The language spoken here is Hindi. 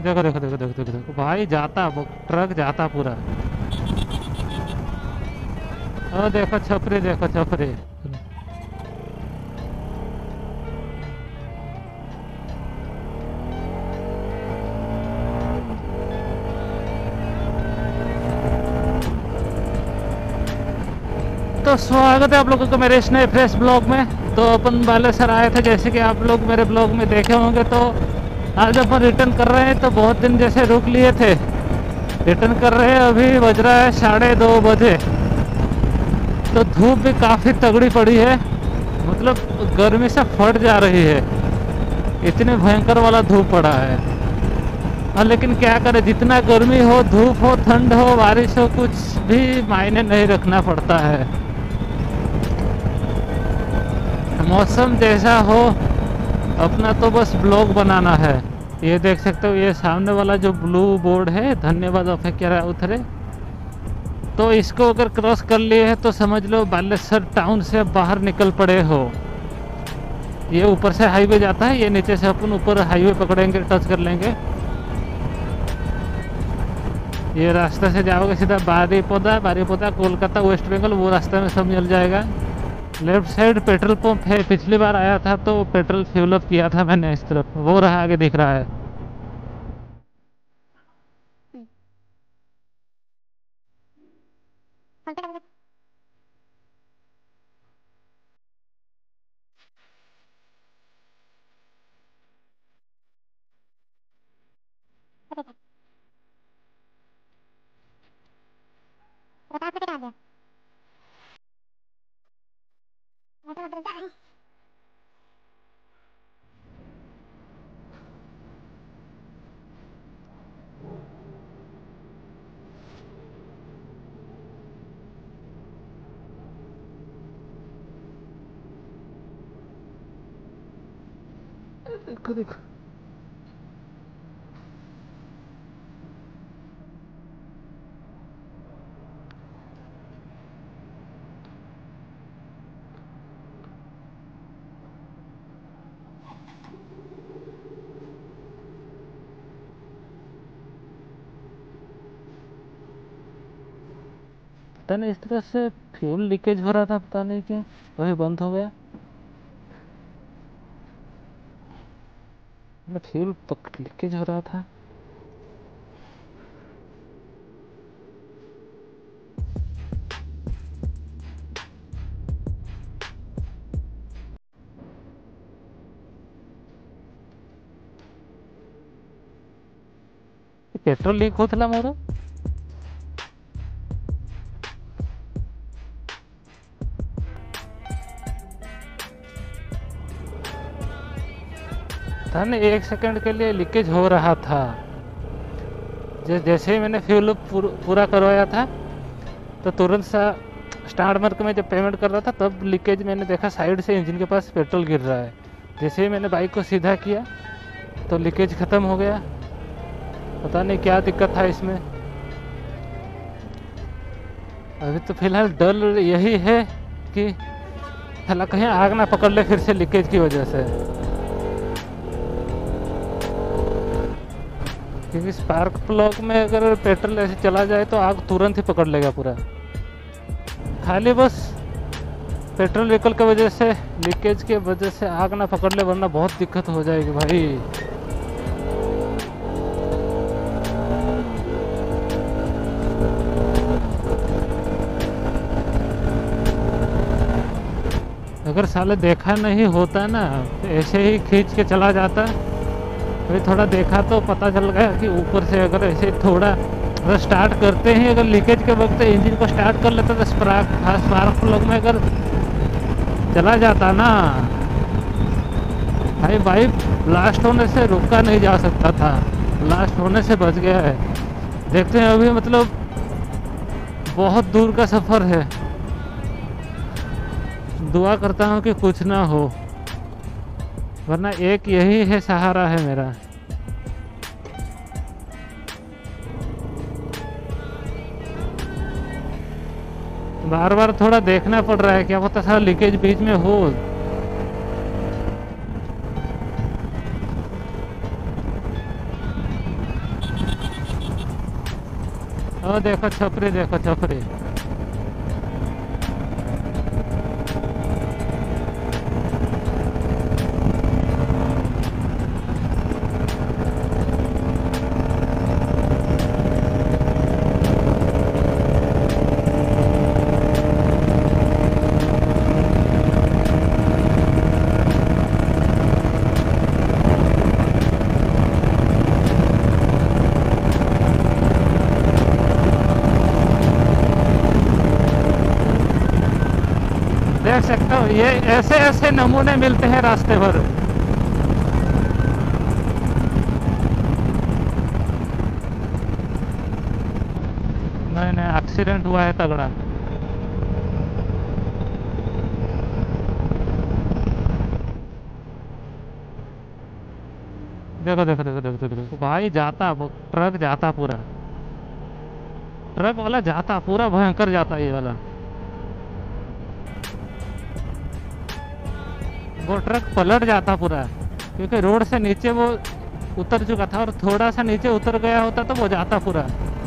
देखो देखो देखो देखो देखो देखो भाई, जाता वो ट्रक जाता पूरा। ओ देखो छपरी, देखो छपरी। तो स्वागत है आप लोगों को मेरे इस नए फ्रेश ब्लॉग में। तो अपन बालेसर आए थे, जैसे कि आप लोग मेरे ब्लॉग में देखे होंगे। तो आज अपन रिटर्न कर रहे हैं। तो बहुत दिन जैसे रुक लिए थे, रिटर्न कर रहे हैं। अभी बज रहा है 2:30 बजे। तो धूप भी काफ़ी तगड़ी पड़ी है, मतलब गर्मी से फट जा रही है, इतने भयंकर वाला धूप पड़ा है। हाँ लेकिन क्या करें, जितना गर्मी हो, धूप हो, ठंड हो, बारिश हो, कुछ भी मायने नहीं रखना पड़ता है। मौसम जैसा हो, अपना तो बस ब्लॉग बनाना है। ये देख सकते हो, ये सामने वाला जो ब्लू बोर्ड है, धन्यवाद अफेक्या उतरे। तो इसको अगर क्रॉस कर लिए है तो समझ लो बालेश्वर टाउन से बाहर निकल पड़े हो। ये ऊपर से हाईवे जाता है, ये नीचे से अपन ऊपर हाईवे पकड़ेंगे, टच कर लेंगे। ये रास्ते से जाओगे सीधा बारीपोदा कोलकाता वेस्ट बंगाल, वो रास्ते में सब मिल जाएगा। लेफ्ट साइड पेट्रोल पंप है, पिछली बार आया था तो पेट्रोल फ्यूल अप किया था मैंने इस तरफ, वो रहा आगे दिख रहा है। देखो देखो, पता नहीं इस तरह से फ्यूल लीकेज हो रहा था, पता नहीं क्यों वही बंद हो गया। फ्यूल लीकेज हो रहा था। पेट्रोल लीक होता मोर। था ना, 1 सेकंड के लिए लीकेज हो रहा था। जैसे ही मैंने फ्यूल पूरा करवाया था, तो तुरंत सा स्टार्ट मार के मैं जब पेमेंट कर रहा था, तब लीकेज मैंने देखा, साइड से इंजन के पास पेट्रोल गिर रहा है। जैसे ही मैंने बाइक को सीधा किया तो लीकेज ख़त्म हो गया। पता नहीं क्या दिक्कत था इसमें। अभी तो फिलहाल डर यही है कि साला कहीं आग ना पकड़ ले फिर से लीकेज की वजह से, क्योंकि स्पार्क प्लग में अगर पेट्रोल ऐसे चला जाए तो आग तुरंत ही पकड़ लेगा पूरा। खाली बस पेट्रोल व्हीकल की वजह से, लीकेज की वजह से आग ना पकड़ ले, वरना बहुत दिक्कत हो जाएगी भाई। अगर साले देखा नहीं होता ना, ऐसे ही खींच के चला जाता, अभी थोड़ा देखा तो पता चल गया कि ऊपर से अगर ऐसे थोड़ा, अगर स्टार्ट करते ही अगर लीकेज के वक्त इंजन को स्टार्ट कर लेता तो स्पार्क प्लग में अगर चला जाता ना भाई, बाइक ब्लास्ट होने से रुका नहीं जा सकता था, ब्लास्ट होने से बच गया है। देखते हैं अभी, मतलब बहुत दूर का सफ़र है। दुआ करता हूँ कि कुछ ना हो, वरना एक यही है सहारा है मेरा। बार बार थोड़ा देखना पड़ रहा है, क्या पता सारा लीकेज बीच में हो। ओ देखो छपरी, देखो छपरी। देख सकते हो ये ऐसे ऐसे नमूने मिलते हैं रास्ते भर। नहीं नहीं, एक्सीडेंट हुआ है तगड़ा। देखो देखो देखो देखो देखो देखो भाई, जाता वो ट्रक जाता पूरा, ट्रक वाला जाता पूरा भयंकर जाता ये वाला। वो ट्रक पलट जाता पूरा, क्योंकि रोड से नीचे वो उतर चुका था और थोड़ा सा नीचे उतर गया होता तो वो जाता पूरा।